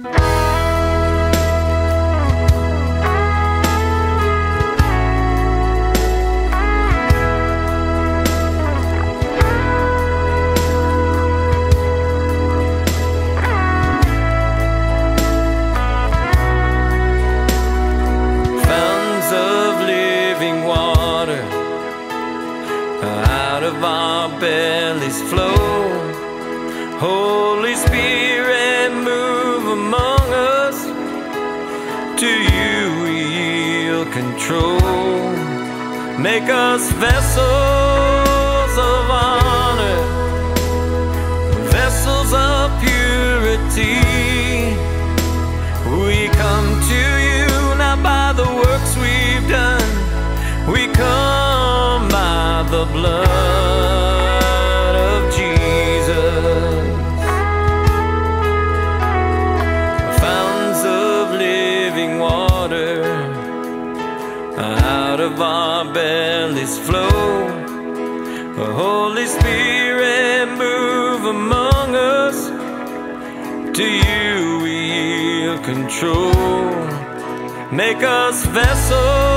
Out of our bellies flow. Holy Spirit, move among us. To you we yield control. Make us vessels of honor, vessels of purity. We come to you not by the works we've done. We come by the blood of Jesus. Fountains of living water, out of our bellies flow. Holy Spirit, move among us. To you we yield control. Make us vessels